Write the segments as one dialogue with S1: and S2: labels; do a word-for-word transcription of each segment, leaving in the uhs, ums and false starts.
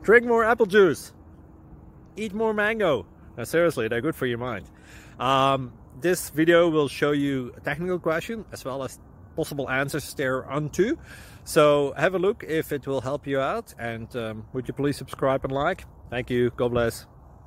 S1: Drink more apple juice. Eat more mango. Now, seriously, they're good for your mind. Um, this video will show you a technical question as well as possible answers thereunto. So have a look if it will help you out, and um, would you please subscribe and like? Thank you. God bless.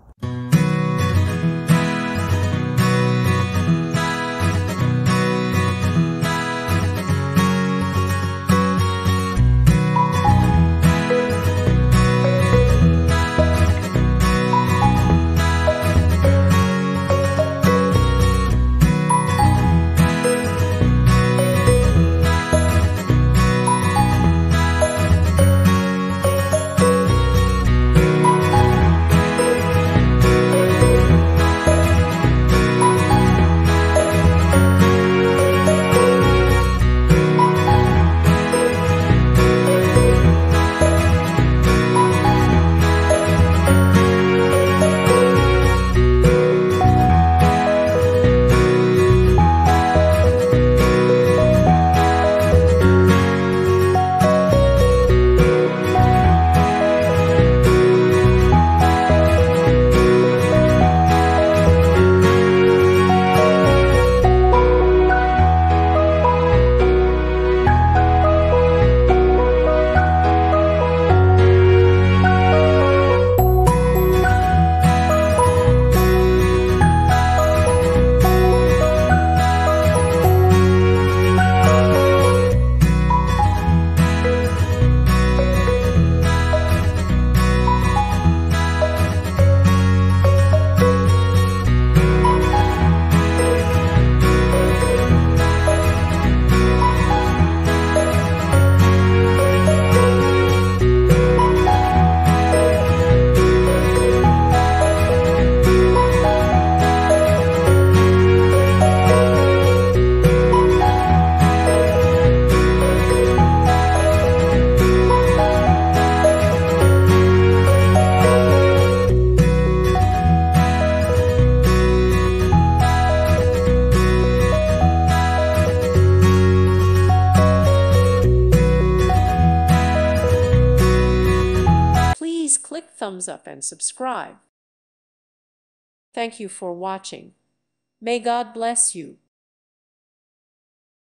S2: Please click thumbs up and subscribe. Thank you for watching. May God bless you.